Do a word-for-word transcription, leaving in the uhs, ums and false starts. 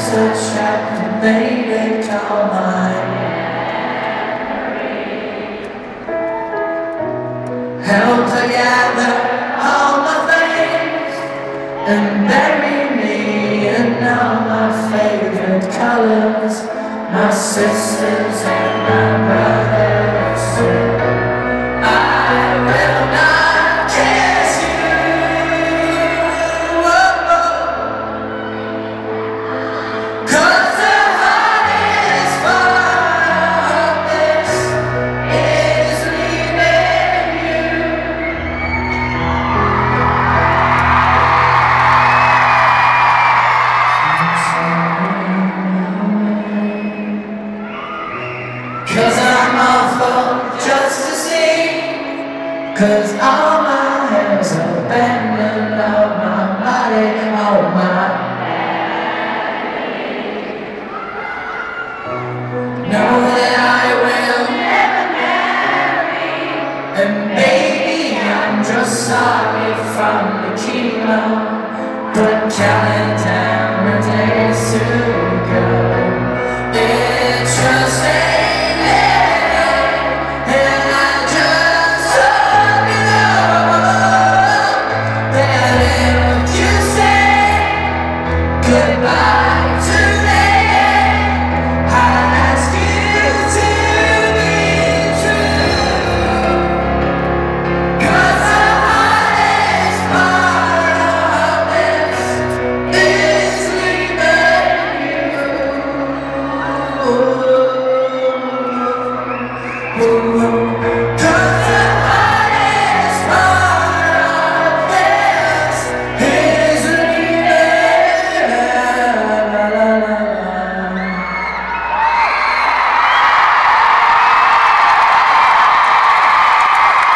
searched, captivated all mine. Held together all my things and buried me in all my favorite colors, my sisters and my brothers. I will not kiss you, oh, oh. 'Cause the hardest part of this is leaving you. 'Cause I'm awful just to see, 'cause all my hair's abandoned, all my body, all my know that I will never marry. And baby, I'm just sorry from the chemo, but challenge